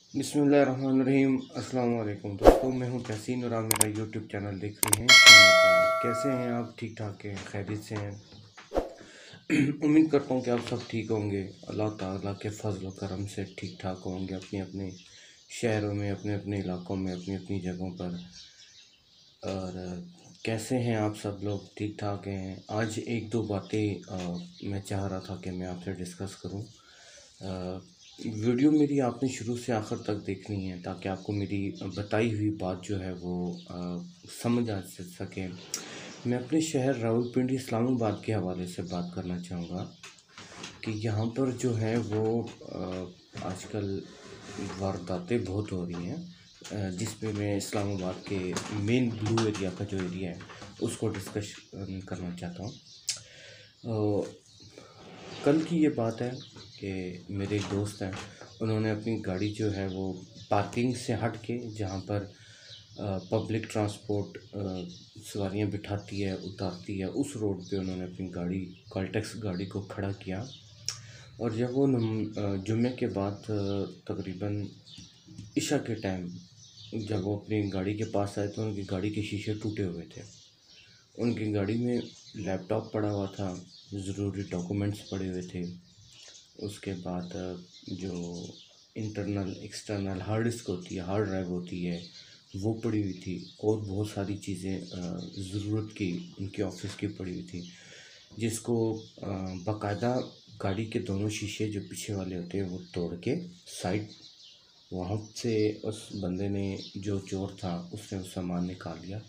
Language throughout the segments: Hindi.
बिस्मिल्लाहिर्रहमानिर्रहीम। अस्सलाम वालेकुम दोस्तों, मैं हूं तहसीन और आप मेरा यूट्यूब चैनल देख रहे हैं। कैसे हैं आप? ठीक ठाक हैं? खैरियत से हैं? उम्मीद करता हूं कि आप सब ठीक होंगे। अल्लाह ताला के फजल व करम से ठीक ठाक होंगे अपने अपने शहरों में, अपने अपने इलाकों में, अपनी अपनी जगहों पर। और कैसे हैं आप सब लोग? ठीक ठाक हैं? आज एक दो बातें मैं चाह रहा था कि मैं आपसे डिस्कस करूं। वीडियो मेरी आपने शुरू से आखिर तक देखनी है ताकि आपको मेरी बताई हुई बात जो है वो समझ आ सके। मैं अपने शहर रावलपिंडी इस्लामाबाद के हवाले से बात करना चाहूँगा कि यहाँ पर जो है वो आजकल वारदातें बहुत हो रही हैं, जिस पे मैं इस्लामाबाद के मेन ब्लू एरिया का जो एरिया है उसको डिस्कस करना चाहता हूँ। कल की ये बात है कि मेरे एक दोस्त हैं, उन्होंने अपनी गाड़ी जो है वो पार्किंग से हट के, जहाँ पर पब्लिक ट्रांसपोर्ट सवारियाँ बिठाती है उतारती है, उस रोड पे उन्होंने अपनी गाड़ी कॉल्टेक्स गाड़ी को खड़ा किया। और जब वो जुम्मे के बाद तकरीबन इशा के टाइम जब वो अपनी गाड़ी के पास आए तो उनकी गाड़ी के शीशे टूटे हुए थे। उनकी गाड़ी में लैपटॉप पड़ा हुआ था, ज़रूरी डॉक्यूमेंट्स पड़े हुए थे। उसके बाद जो इंटरनल एक्सटर्नल हार्ड डिस्क होती है, हार्ड ड्राइव होती है, वो पड़ी हुई थी। और बहुत सारी चीज़ें ज़रूरत की उनके ऑफिस की पड़ी हुई थी, जिसको बाकायदा गाड़ी के दोनों शीशे जो पीछे वाले होते हैं वो तोड़ के साइड वहाँ से उस बंदे ने, जो चोर था, उसने वो सामान निकाल लिया।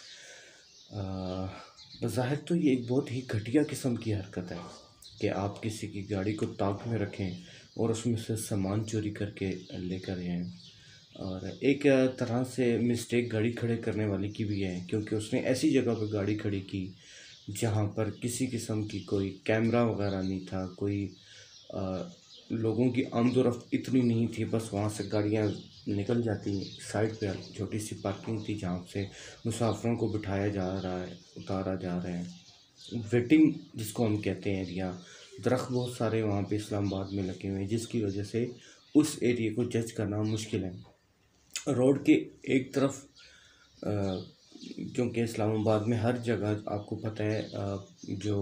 बज़ाहिर तो ये एक बहुत ही घटिया किस्म की हरकत है कि आप किसी की गाड़ी को ताक में रखें और उसमें से सामान चोरी करके लेकर जाएँ। और एक तरह से मिस्टेक गाड़ी खड़े करने वाले की भी है, क्योंकि उसने ऐसी जगह पर गाड़ी खड़ी की जहाँ पर किसी किस्म की कोई कैमरा वगैरह नहीं था, कोई लोगों की आमदोरफ्त इतनी नहीं थी। बस वहाँ से गाड़ियाँ निकल जाती, साइड पे छोटी सी पार्किंग थी जहाँ से मुसाफिरों को बिठाया जा रहा है, उतारा जा रहा है। वेटिंग जिसको हम कहते हैं एरिया, दरख्त बहुत सारे वहाँ पे इस्लामाबाद में लगे हुए हैं, जिसकी वजह से उस एरिया को जज करना मुश्किल है। रोड के एक तरफ क्योंकि इस्लामाबाद में हर जगह आपको पता है जो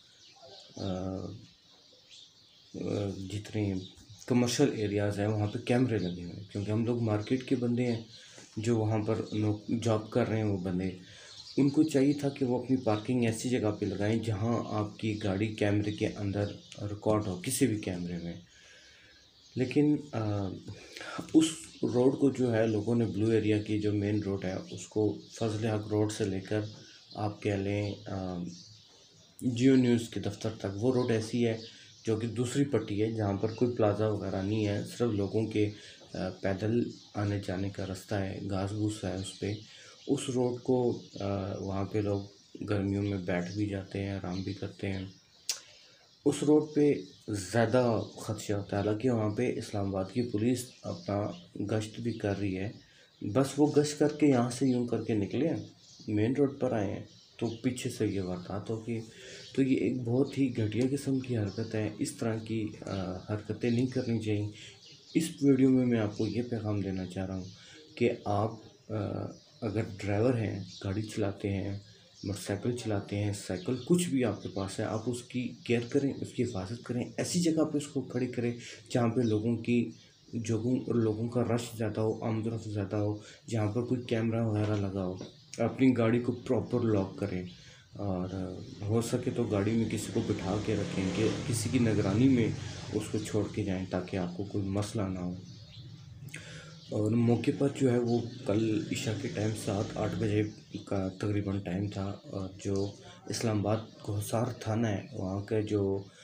जितने कमर्शियल एरियाज़ हैं वहाँ पे कैमरे लगे हुए हैं, क्योंकि हम लोग मार्केट के बंदे हैं जो वहाँ पर जॉब कर रहे हैं। वो बंदे, उनको चाहिए था कि वो अपनी पार्किंग ऐसी जगह पे लगाएं जहाँ आपकी गाड़ी कैमरे के अंदर रिकॉर्ड हो, किसी भी कैमरे में। लेकिन उस रोड को जो है लोगों ने, ब्लू एरिया की जो मेन रोड है उसको फजल हक रोड से लेकर आप कह लें जियो न्यूज़ के दफ्तर तक, वो रोड ऐसी है जो कि दूसरी पट्टी है जहाँ पर कोई प्लाजा वगैरह नहीं है, सिर्फ लोगों के पैदल आने जाने का रास्ता है, घास भूस है उस पर। उस रोड को वहाँ पे लोग गर्मियों में बैठ भी जाते हैं, आराम भी करते हैं। उस रोड पे ज़्यादा ख़दशा होता है। हालांकि वहाँ पे इस्लामाबाद की पुलिस अपना गश्त भी कर रही है, बस वो गश्त करके यहाँ से यूँ करके निकले हैं, मेन रोड पर आए हैं तो पीछे से ये वारदात होगी। तो ये एक बहुत ही घटिया किस्म की हरकत है। इस तरह की हरकतें नहीं करनी चाहिए। इस वीडियो में मैं आपको ये पैगाम देना चाह रहा हूँ कि आप अगर ड्राइवर हैं, गाड़ी चलाते हैं, मोटरसाइकिल चलाते हैं, साइकिल, कुछ भी आपके पास है, आप उसकी केयर करें, उसकी हिफाजत करें। ऐसी जगह पे उसको खड़ी करें जहाँ पे लोगों का रश ज़्यादा हो, आमदोरफ्त ज़्यादा हो, जहाँ पर कोई कैमरा वगैरह लगा हो। अपनी गाड़ी को प्रॉपर लॉक करें और हो सके तो गाड़ी में किसी को बिठा के रखें कि किसी की निगरानी में उसको छोड़ के जाएं ताकि आपको कोई मसला ना हो। और मौके पर जो है वो कल इशा के टाइम 7-8 बजे का तकरीबन टाइम था। और जो इस्लामाबाद कोहसार थाना है वहाँ का जो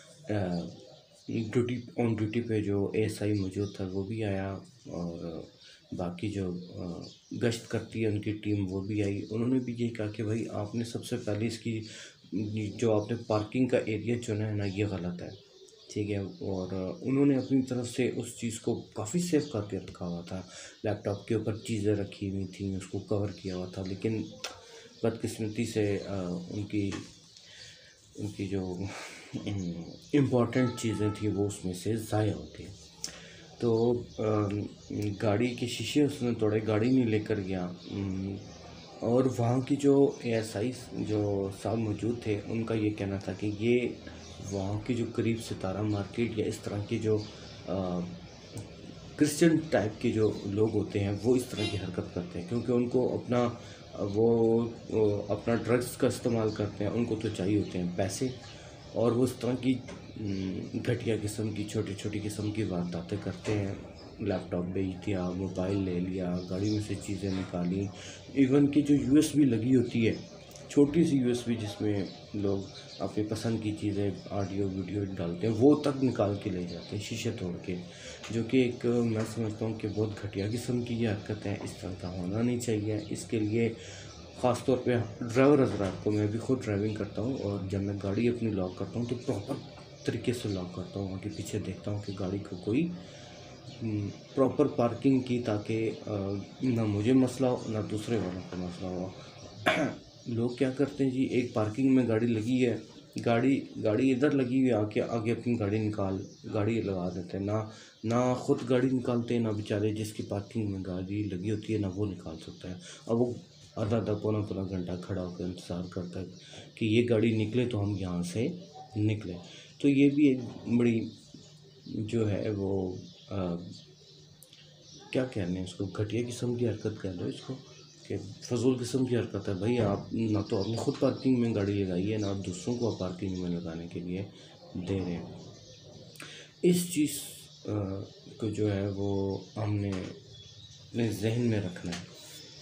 ड्यूटी पे जो एएसआई मौजूद था वो भी आया, और बाकी जो गश्त करती है उनकी टीम वो भी आई। उन्होंने भी यही कहा कि भाई आपने सबसे पहले इसकी जो आपने पार्किंग का एरिया चुना है ना, ये गलत है, ठीक है। और उन्होंने अपनी तरफ से उस चीज़ को काफ़ी सेफ करके रखा हुआ था, लैपटॉप के ऊपर चीज़ें रखी हुई थी, उसको कवर किया हुआ था। लेकिन बदकिस्मती से उनकी जो इम्पोर्टेंट चीज़ें थी वो उसमें से ज़ाया होती हैं। तो गाड़ी के शीशे उसने तोड़े, गाड़ी नहीं लेकर गया। और वहाँ की जो एएसआई जो साहब मौजूद थे, उनका ये कहना था कि ये वहाँ की जो करीब सितारा मार्केट या इस तरह की जो क्रिश्चियन टाइप के जो लोग होते हैं वो इस तरह की हरकत करते हैं, क्योंकि उनको वो अपना ड्रग्स का इस्तेमाल करते हैं, उनको तो चाहिए होते हैं पैसे, और वो इस तरह की घटिया किस्म की छोटी छोटी किस्म की वारदातें करते हैं। लैपटॉप बेच दिया, मोबाइल ले लिया, गाड़ी में से चीज़ें निकाली, इवन कि जो यूएसबी लगी होती है, छोटी सी यूएसबी जिसमें लोग अपनी पसंद की चीज़ें ऑडियो वीडियो डालते हैं, वो तक निकाल के ले जाते हैं शीशे तोड़ के, जो कि एक मैं समझता हूँ कि बहुत घटिया किस्म की ये हरकत है। इस तरह का होना नहीं चाहिए। इसके लिए ख़ास तौर पे ड्राइवर हज़रात को, मैं भी खुद ड्राइविंग करता हूँ, और जब मैं गाड़ी अपनी लॉक करता हूँ तो प्रॉपर तरीके से लॉक करता हूँ, आगे पीछे देखता हूँ कि गाड़ी को कोई प्रॉपर पार्किंग की, ताकि ना मुझे मसला हो ना दूसरे वालों को मसला हो। लोग क्या करते हैं जी, एक पार्किंग में गाड़ी लगी है, गाड़ी इधर लगी हुई है, आके आगे अपनी गाड़ी लगा देते हैं, ना खुद गाड़ी निकालते हैं, ना बेचारे जिसकी पार्किंग में गाड़ी लगी होती है ना वो निकाल सकता है। अब वो आधा आधा पौना पौना घंटा खड़ा होकर इंतज़ार करता है कि ये गाड़ी निकले तो हम यहाँ से निकले। तो ये भी एक बड़ी जो है वो क्या कहने हैं उसको, घटिया किस्म की हरकत कह लो इसको, कि फजूल किस्म की हरकत है भाई। आप ना तो आपने खुद पार्किंग में गाड़ी लगाई है, ना आप दूसरों को आप पार्किंग में लगाने के लिए दे रहे हैं। इस चीज़ को जो है वो हमने अपने जहन में रखना है।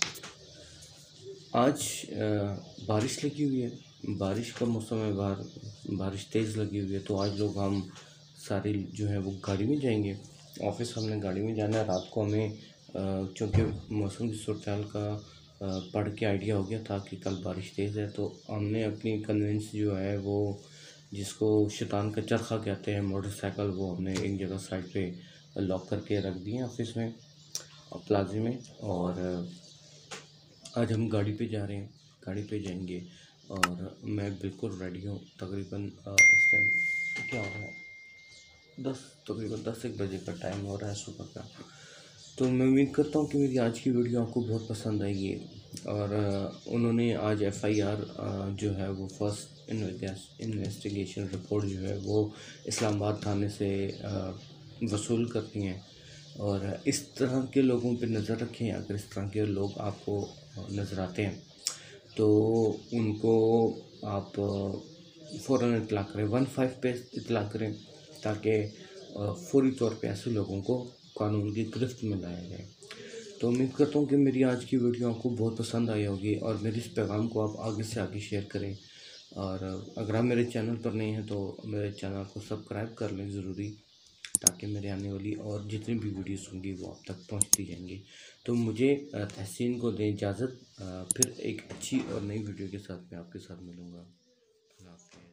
आज बारिश लगी हुई है, बारिश का मौसम है, बाहर बारिश तेज़ लगी हुई है, तो आज लोग हम सारे जो है वो गाड़ी में जाएंगे। ऑफिस हमने गाड़ी में जाना है। रात को हमें चूँकि मौसम की सूरत-हाल का पढ़ के आइडिया हो गया था कि कल बारिश तेज़ है, तो हमने अपनी कन्वेंस जो है वो, जिसको शैतान का चरखा कहते हैं, मोटरसाइकिल, वो हमने एक जगह साइड पे लॉक करके रख दिए ऑफिस में और प्लाजे में। और आज हम गाड़ी पे जा रहे हैं, गाड़ी पे जाएंगे, और मैं बिल्कुल रेडी हूँ। तकरीबन इस टाइम क्या हो रहा है, तकरीबन 10 एक बजे का टाइम हो रहा है सुबह का। तो मैं उम्मीद करता हूँ कि मेरी आज की वीडियो आपको बहुत पसंद आएगी। और उन्होंने आज एफआईआर जो है वो फर्स्ट इन्वेस्टिगेशन रिपोर्ट जो है वो इस्लामाबाद थाने से वसूल करती हैं। और इस तरह के लोगों पे नज़र रखें। अगर इस तरह के लोग आपको नज़र आते हैं तो उनको आप फ़ौरन इत्तला करें, 15 पे इत्तला करें, ताकि फौरी तौर पे ऐसे लोगों को कानून की गिरफ्त में लाया जाए। तो उम्मीद करता हूँ कि मेरी आज की वीडियो आपको बहुत पसंद आई होगी, और मेरे इस पैगाम को आप आगे से आगे शेयर करें। और अगर आप मेरे चैनल पर नए हैं तो मेरे चैनल को सब्सक्राइब कर लें ज़रूरी, ताकि मेरे आने वाली और जितनी भी वीडियोस होंगी वो आप तक पहुंचती जाएंगी। तो मुझे तहसीन को दें इजाज़त। फिर एक अच्छी और नई वीडियो के साथ मैं आपके साथ मिलूँगा। अल्लाह हाफ़िज़।